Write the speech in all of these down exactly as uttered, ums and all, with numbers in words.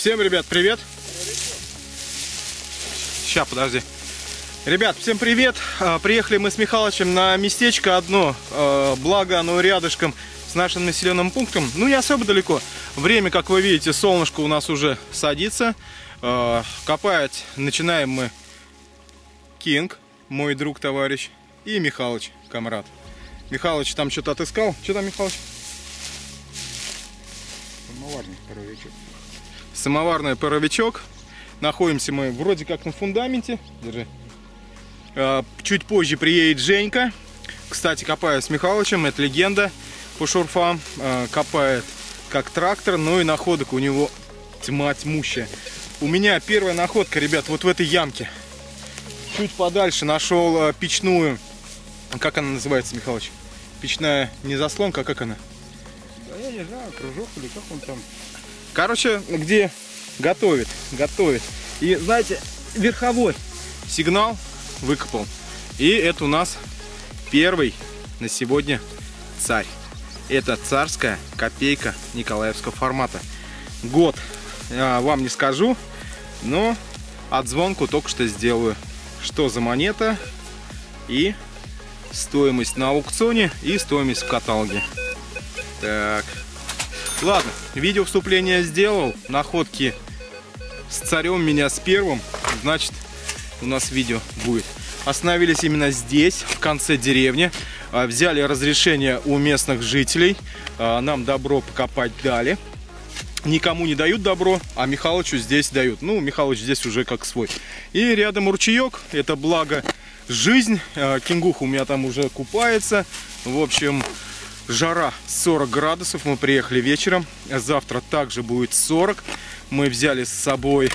Всем, ребят, привет. Сейчас, подожди. Ребят, всем привет. Приехали мы с Михалычем на местечко одно. Благо оно рядышком с нашим населенным пунктом. Ну, не особо далеко. Время, как вы видите, солнышко у нас уже садится. Копать начинаем мы Кинг, мой друг, товарищ, и Михалыч, комрад. Михалыч там что-то отыскал. Что там, Михалыч? Самоварный паровичок. Самоварный паровичок. Находимся мы вроде как на фундаменте. Держи. Чуть позже приедет Женька. Кстати, копаю с Михалычем. Это легенда по шурфам. Копает как трактор, но и находок у него тьма тьмущая. У меня первая находка, ребят, вот в этой ямке. Чуть подальше нашел печную. Как она называется, Михалыч? Печная не заслонка, а как она? Да я не знаю, кружок или как он там. Короче, где готовит, готовит. И знаете, верховой сигнал выкопал. И это у нас первый на сегодня царь. Это царская копейка николаевского формата. Год а, вам не скажу, но отзвонку только что сделаю. Что за монета и стоимость на аукционе и стоимость в каталоге. Так. Ладно, видео вступление сделал. Находки с царем меня с первым. Значит, у нас видео будет. Остановились именно здесь, в конце деревни. Взяли разрешение у местных жителей. Нам добро покопать дали. Никому не дают добро, а Михалычу здесь дают. Ну, Михалыч здесь уже как свой. И рядом ручеек. Это благо жизнь. Кингуха у меня там уже купается. В общем, жара сорок градусов. Мы приехали вечером. Завтра также будет сорок. Мы взяли с собой...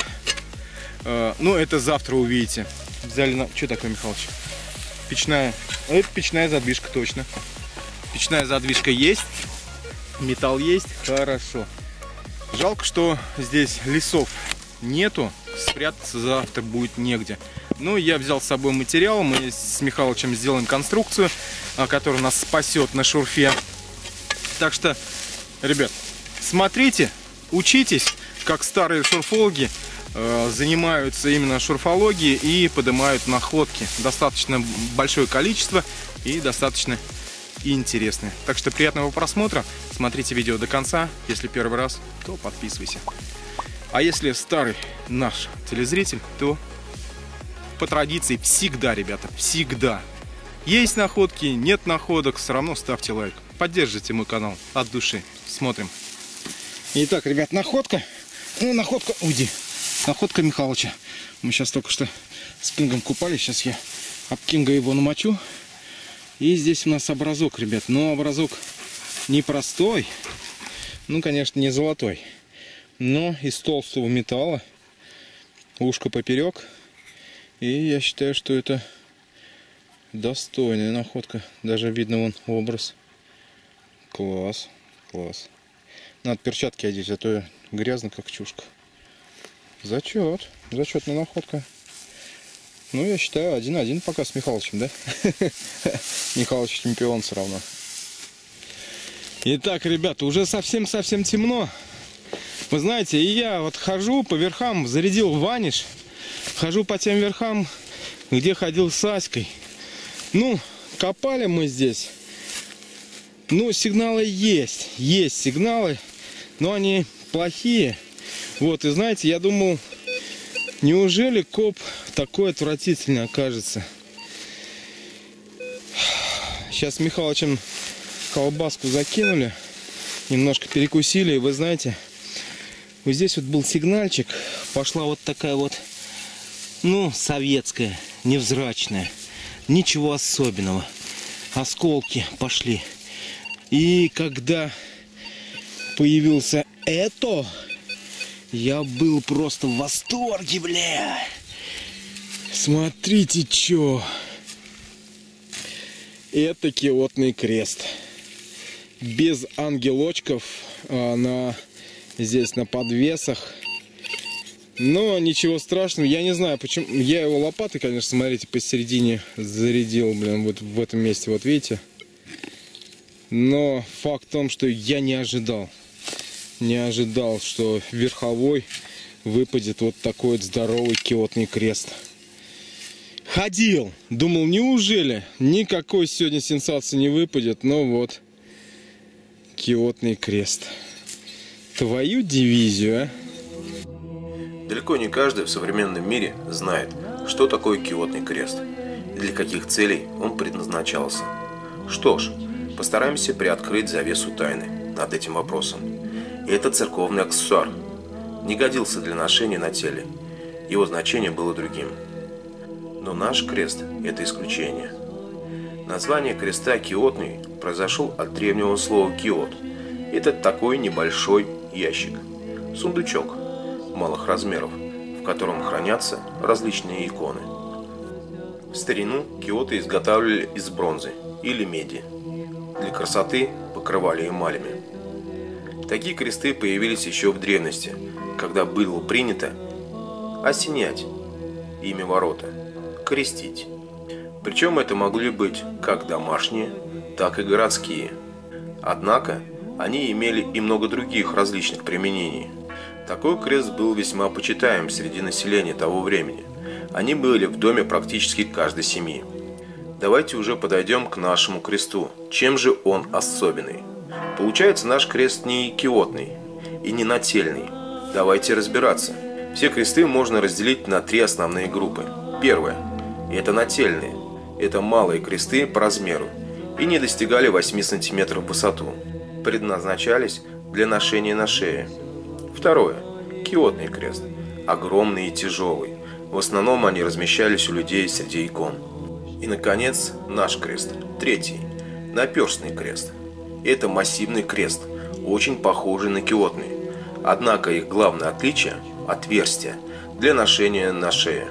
Э, ну, это завтра увидите. Взяли на... Что такое, Михалыч? Печная. Это печная задвижка, точно. Печная задвижка есть. Металл есть. Хорошо. Жалко, что здесь лесов нету. Спрятаться завтра будет негде. Ну, я взял с собой материал. Мы с Михалычем сделаем конструкцию, которая нас спасет на шурфе. Так что, ребят, смотрите, учитесь, как старые шурфологи э, занимаются именно шурфологией и поднимают находки. Достаточно большое количество и достаточно интересные. Так что приятного просмотра. Смотрите видео до конца. Если первый раз, то подписывайся. А если старый наш телезритель, то по традиции всегда, ребята, всегда. Есть находки, нет находок, все равно ставьте лайк. Поддержите мой канал от души. Смотрим. Итак, ребят, находка. Ну, находка, уйди. Находка Михалыча. Мы сейчас только что с Кингом купались. Сейчас я об Кинга его намочу. И здесь у нас образок, ребят. Но образок непростой. Ну, конечно, не золотой. Но из толстого металла. Ушко поперек. И я считаю, что это достойная находка. Даже видно вон образ. Класс. Класс. Надо перчатки одеть, а то грязно как чушка. Зачет. Зачетная находка. Ну, я считаю, один-один пока с Михалычем, да? Михалыч чемпион все равно. Итак, ребята, уже совсем-совсем темно. Вы знаете, и я вот хожу по верхам, зарядил ваниш. Хожу по тем верхам, где ходил с Аськой. Ну, копали мы здесь. Ну, сигналы есть. Есть сигналы, но они плохие. Вот, и знаете, я думал, неужели коп такой отвратительный окажется? Сейчас с Михалычем колбаску закинули. Немножко перекусили. И вы знаете, вот здесь вот был сигнальчик. Пошла вот такая вот, ну, советская, невзрачная. Ничего особенного. Осколки пошли. И когда появился это, я был просто в восторге, бля. Смотрите, чё. Это киотный крест. Без ангелочков а, на, здесь на подвесах. Но ничего страшного. Я не знаю, почему. Я его лопатой, конечно, смотрите, посередине зарядил, блин, вот в этом месте, вот видите. Но факт в том, что я не ожидал. Не ожидал, что верховой выпадет вот такой вот здоровый киотный крест. Ходил, думал, неужели никакой сегодня сенсации не выпадет, но вот киотный крест. Твою дивизию, а? Далеко не каждый в современном мире знает, что такое киотный крест и для каких целей он предназначался. Что ж, постараемся приоткрыть завесу тайны над этим вопросом. И это церковный аксессуар. Не годился для ношения на теле. Его значение было другим. Но наш крест – это исключение. Название креста киотный произошел от древнего слова киот. Это такой небольшой ящик, сундучок малых размеров, в котором хранятся различные иконы. В старину киоты изготавливали из бронзы или меди. Для красоты покрывали эмалями. Такие кресты появились еще в древности, когда было принято осенять ими ворота, крестить. Причем это могли быть как домашние, так и городские. Однако они имели и много других различных применений. Такой крест был весьма почитаем среди населения того времени. Они были в доме практически каждой семьи. Давайте уже подойдем к нашему кресту. Чем же он особенный? Получается, наш крест не киотный и не нательный. Давайте разбираться. Все кресты можно разделить на три основные группы. Первое – это нательные. Это малые кресты по размеру и не достигали восьми сантиметров в высоту. Предназначались для ношения на шее. Второе – киотный крест. Огромный и тяжелый. В основном они размещались у людей среди икон. И, наконец, наш крест. Третий – наперстный крест. Это массивный крест, очень похожий на киотный. Однако их главное отличие – отверстие для ношения на шее.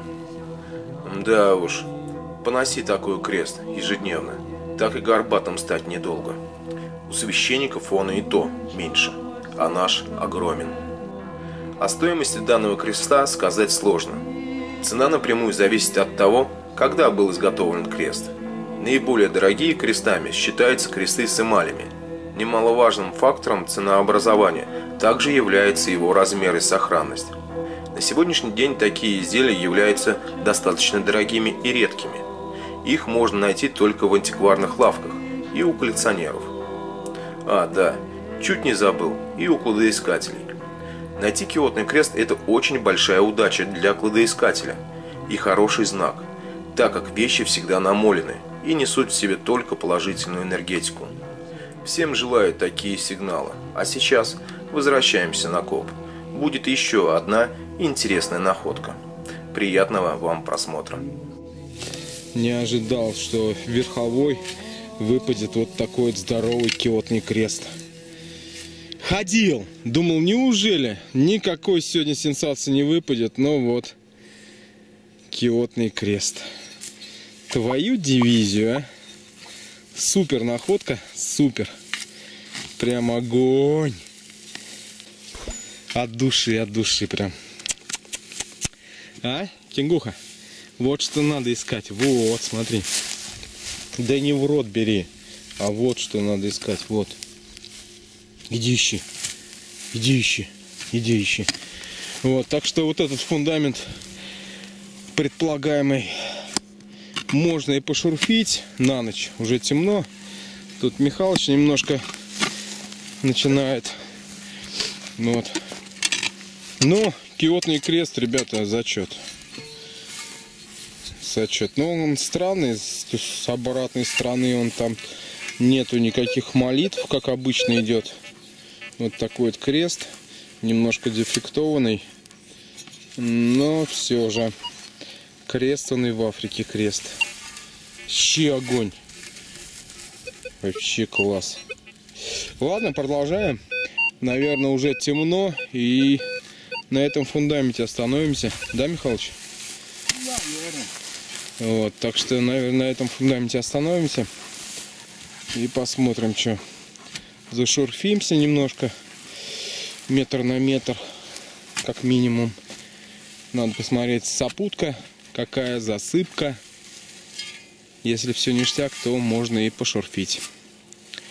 Да уж, поноси такой крест ежедневно, так и горбатым стать недолго. У священников он и то меньше, а наш огромен. О стоимости данного креста сказать сложно. Цена напрямую зависит от того, когда был изготовлен крест. Наиболее дорогие крестами считаются кресты с эмалями. Немаловажным фактором ценообразования также является его размер и сохранность. На сегодняшний день такие изделия являются достаточно дорогими и редкими. Их можно найти только в антикварных лавках и у коллекционеров. А, да, чуть не забыл, и у кладоискателей. Найти киотный крест – это очень большая удача для кладоискателя и хороший знак, так как вещи всегда намолены и несут в себе только положительную энергетику. Всем желаю такие сигналы, а сейчас возвращаемся на коп. Будет еще одна интересная находка. Приятного вам просмотра. Не ожидал, что верховой выпадет вот такой вот здоровый киотный крест. Ходил, думал, неужели никакой сегодня сенсации не выпадет, но вот киотный крест. Твою дивизию, а? Супер находка, супер. Прям огонь. От души, от души прям. А, Кенгуха? Вот что надо искать. Вот, смотри. Да не в рот бери. А вот что надо искать. Вот. Иди ищи. Иди ищи. Иди ищи. Вот, так что вот этот фундамент предполагаемый можно и пошурфить на ночь. Уже темно. Тут Михалыч немножко начинает. Вот. Но киотный крест, ребята, зачет. Зачет. Но он странный. С обратной стороны он там нету никаких молитв, как обычно идет. Вот такой вот крест. Немножко дефектованный. Но все же. Крест он и в Африке крест. Щи огонь. Вообще класс. Ладно, продолжаем. Наверное, уже темно. И на этом фундаменте остановимся. Да, Михалыч? Да, наверное. Вот, так что, наверное, на этом фундаменте остановимся. И посмотрим, что. Зашурфимся немножко. Метр на метр. Как минимум. Надо посмотреть сопутка. Какая засыпка. Если все ништяк, то можно и пошурфить.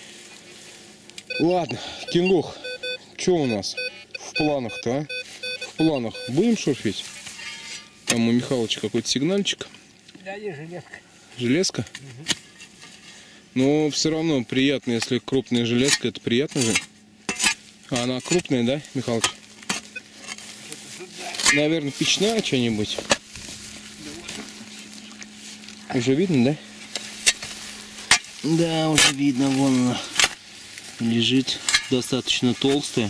Ладно, Кенгух, что у нас в планах-то, а? планах? Будем шурфить? Там у Михалыча какой-то сигнальчик. Да, не железка. Железка? Угу. Но все равно приятно, если крупная железка, это приятно же. А она крупная, да, Михалыч? Наверное, печная что-нибудь. Уже видно, да? Да, уже видно, вон она лежит, достаточно толстая.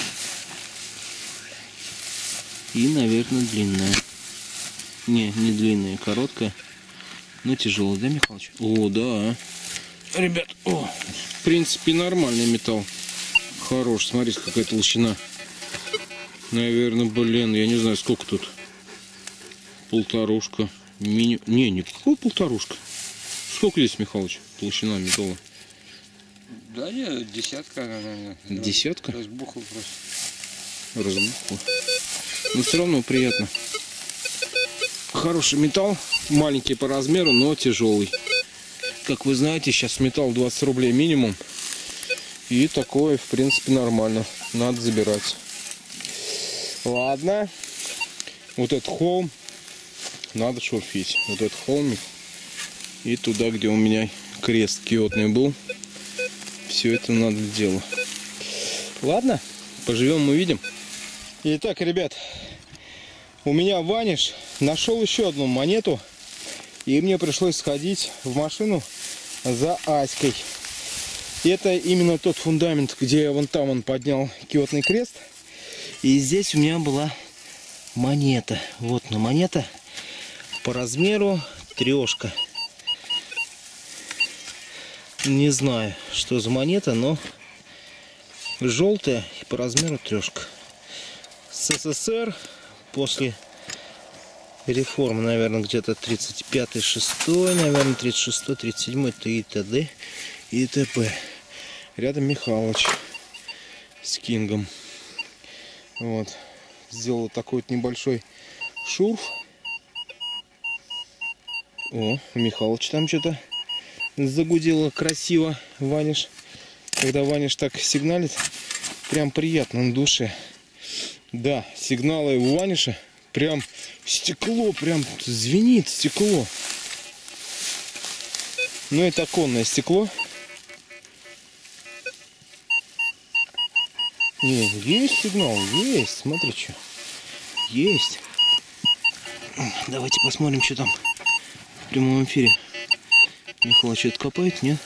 И, наверное, длинная. Не, не длинная, короткая, но тяжелая, да, Михалыч? О, да. Ребят, о, в принципе, нормальный металл. Хорош, смотрите, какая толщина. Наверное, блин, я не знаю, сколько тут. Полторушка. Мини... Не, никакой полторушка. Сколько здесь, Михалыч, толщина металла? Да не, десятка, наверное. Десятка? Разбухал просто. Разбухал. Но все равно приятно. Хороший металл, маленький по размеру, но тяжелый. Как вы знаете, сейчас металл двадцать рублей минимум. И такое, в принципе, нормально. Надо забирать. Ладно. Вот этот холм надо шурфить. Вот этот холмик. И туда, где у меня крест киотный был. Все это надо дело. Ладно, поживем, увидим. Итак, ребят, у меня Ваниш нашел еще одну монету. И мне пришлось сходить в машину за Аськой. Это именно тот фундамент, где я вон там он поднял киотный крест. И здесь у меня была монета. Вот она монета. По размеру трешка. Не знаю, что за монета, но желтая и по размеру трешка. СССР после реформы, наверное, где-то тридцать пятый, шестой, наверное, тридцать шестой, тридцать седьмой, и т.д. и т.п. Рядом Михалыч с Кингом. Вот. Сделал такой вот небольшой шурф. О, Михалыч там что-то загудело красиво. Ваниш. Когда Ваниш так сигналит, прям приятно на душе. Да, сигналы у Ваниша прям стекло, прям звенит стекло. Ну, это оконное стекло. Не, есть сигнал, есть. Смотри, что. Есть. Давайте посмотрим, что там в прямом эфире. Михалыч что-то копает, нет?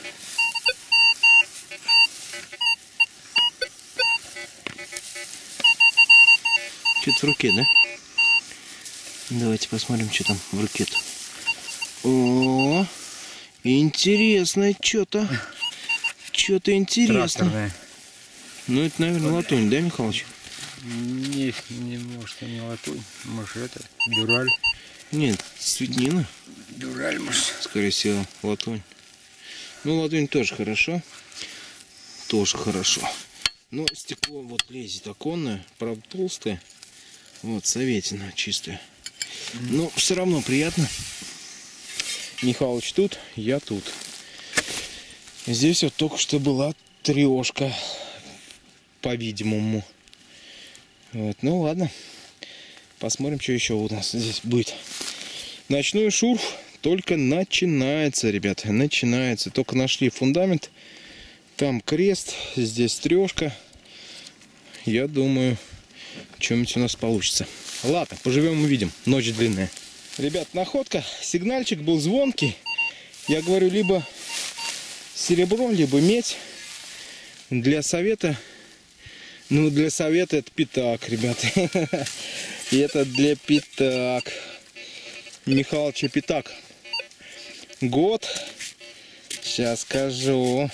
Что-то в руке, да? Давайте посмотрим, что там в руке-то. О, интересно, что-то. Что-то интересно. Тракторная. Ну, это, наверное, латунь, да, Михалыч? Не, не, может, не латунь. Может, это дюраль. Нет, цветнина. Дюраль, может. Скорее всего, латунь. Ну, латунь тоже хорошо. Тоже хорошо. Но стекло вот лезет оконное, правда толстое. Вот, советина чистая. Но все равно приятно. Михалыч тут, я тут. Здесь вот только что была трешка, по-видимому. Вот, ну ладно. Посмотрим, что еще у нас здесь будет. Ночной шурф только начинается, ребята. Начинается. Только нашли фундамент. Там крест, здесь трешка. Я думаю, что-нибудь у нас получится. Ладно, поживем, увидим. Ночь длинная. Ребят, находка. Сигнальчик был звонкий. Я говорю, либо серебро, либо медь. Для совета. Ну, для совета это пятак, ребята. И это для пятак. Михалыча пятак. Год. Сейчас скажу.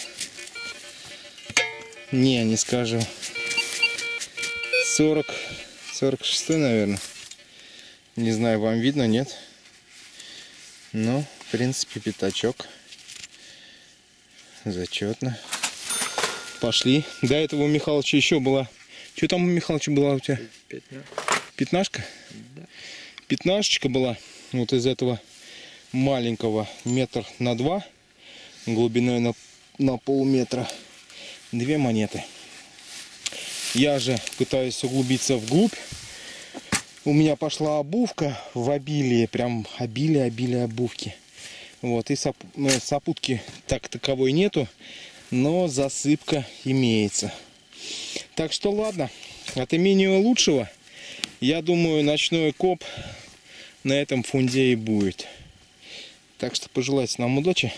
Не, не скажу. сорок, сорок шестой, наверное. Не знаю, вам видно, нет? Ну, в принципе, пятачок. Зачетно. Пошли. До этого у Михалыча еще была. Что там у Михалыча была у тебя? Пятна. Пятнашка? Да. Пятнашечка была. Вот из этого маленького метр на два. Глубиной на, на полметра. Две монеты. Я же пытаюсь углубиться вглубь. у меня пошла обувка в обилие, прям обилие, обилие обувки. Вот, и соп, сопутки так таковой нету, но засыпка имеется. Так что ладно, от имени лучшего, я думаю, ночной коп на этом фунде и будет. Так что пожелайте нам удачи.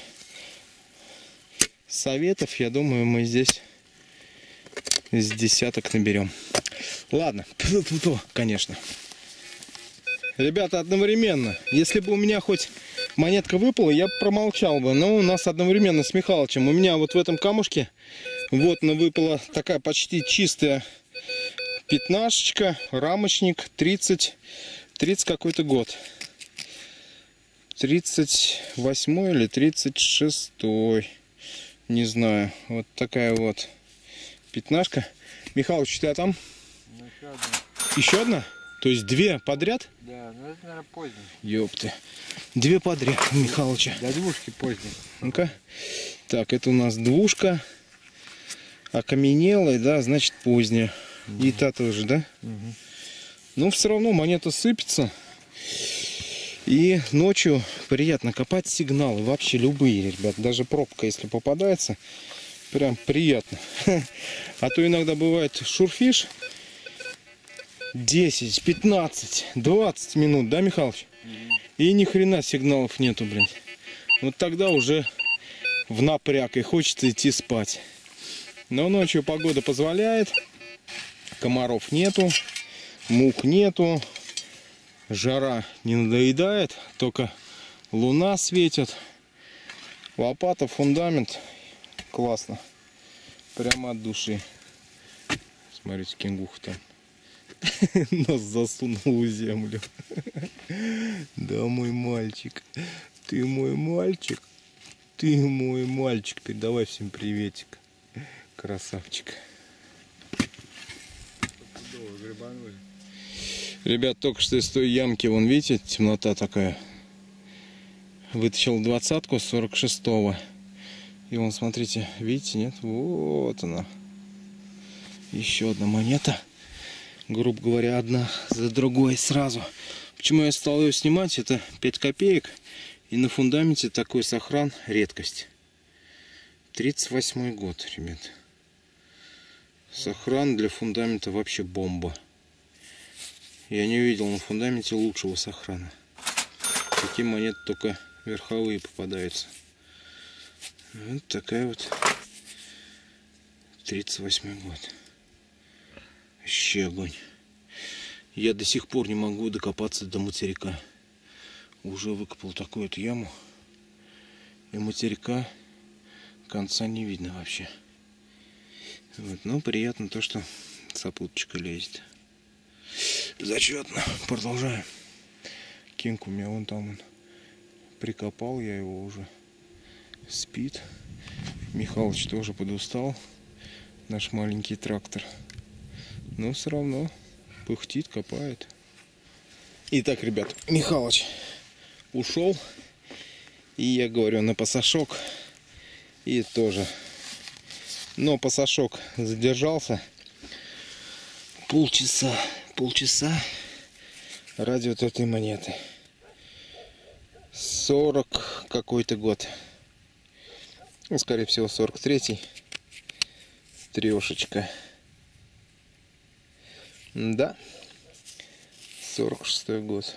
Советов, я думаю, мы здесь с десяток наберем. Ладно, конечно. Ребята, одновременно. Если бы у меня хоть монетка выпала, я бы промолчал бы. Но у нас одновременно с Михалычем. У меня вот в этом камушке вот она выпала такая почти чистая пятнашечка, рамочник, тридцать, тридцать какой-то год. тридцать восьмой или тридцать шестой. Не знаю. Вот такая вот пятнашка. Михалыч, у тебя там? Еще одна. Еще одна? То есть две подряд? Да, ну это, наверное, поздний. Ёпты. Две подряд у Михалыча. До двушки поздний. Ну-ка. Так, это у нас двушка. Окаменелая, да, значит поздняя. Угу. И та тоже, да? Угу. Но все равно монета сыпется. И ночью приятно копать сигналы. Вообще любые, ребят. Даже пробка, если попадается, прям приятно. А то иногда бывает шурфишь. десять, пятнадцать, двадцать минут, да, Михалыч? Mm-hmm. И ни хрена сигналов нету, блин. Вот тогда уже в напряг и хочется идти спать. Но ночью погода позволяет. Комаров нету, мух нету. Жара не надоедает, только луна светит. Лопата, фундамент. Классно. Прямо от души. Смотрите, кенгуха там. Нас засунул в землю. Да, мой мальчик. Ты мой мальчик. Ты мой мальчик. Передавай всем приветик. Красавчик. Ребят, только что из той ямки, вон, видите, темнота такая. Вытащил двадцатку с сорок шестого. И вон, смотрите, видите, нет? Вот она. Еще одна монета. Грубо говоря, одна за другой сразу. Почему я стал ее снимать? Это пять копеек. И на фундаменте такой сохран редкость. тридцать восьмой год, ребят. Сохран для фундамента вообще бомба. Я не видел на фундаменте лучшего сохрана. Такие монеты только верховые попадаются. Вот такая вот тридцать восьмой год. Вообще огонь. Я до сих пор не могу докопаться до материка. Уже выкопал такую вот яму. И материка конца не видно вообще. Вот. Но приятно то, что сопуточка лезет. Зачетно. Продолжаем. Кинг у меня вон там он. Прикопал я его уже. Спит. Михалыч тоже подустал. Наш маленький трактор. Но все равно пыхтит, копает. Итак, ребят, Михалыч ушел. И я говорю, на пасашок. И тоже. Но пасашок задержался. Полчаса. Полчаса ради вот этой монеты. сорок какой-то год. Ну, скорее всего, сорок третий. Трешечка. Да. сорок шестой год.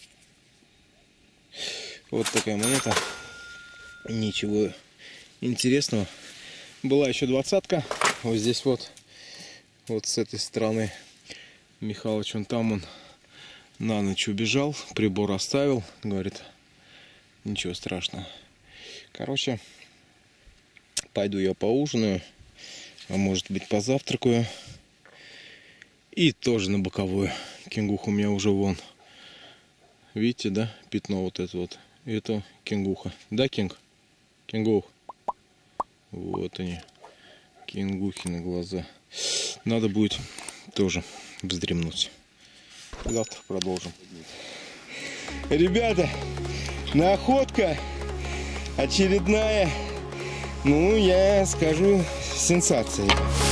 Вот такая монета. Ничего интересного. Была еще двадцатка. Вот здесь вот. Вот с этой стороны. Михалыч, он там, он на ночь убежал, прибор оставил, говорит, ничего страшного. Короче, пойду я поужинаю, а может быть позавтракаю. И тоже на боковую. Кенгуха у меня уже вон. Видите, да, пятно вот это вот. Это кенгуха. Да, Кенг? Кенгух. Вот они. Кенгухины глаза. Надо будет тоже вздремнуть. Завтра продолжим. Ребята, находка очередная. Ну, я скажу, сенсация.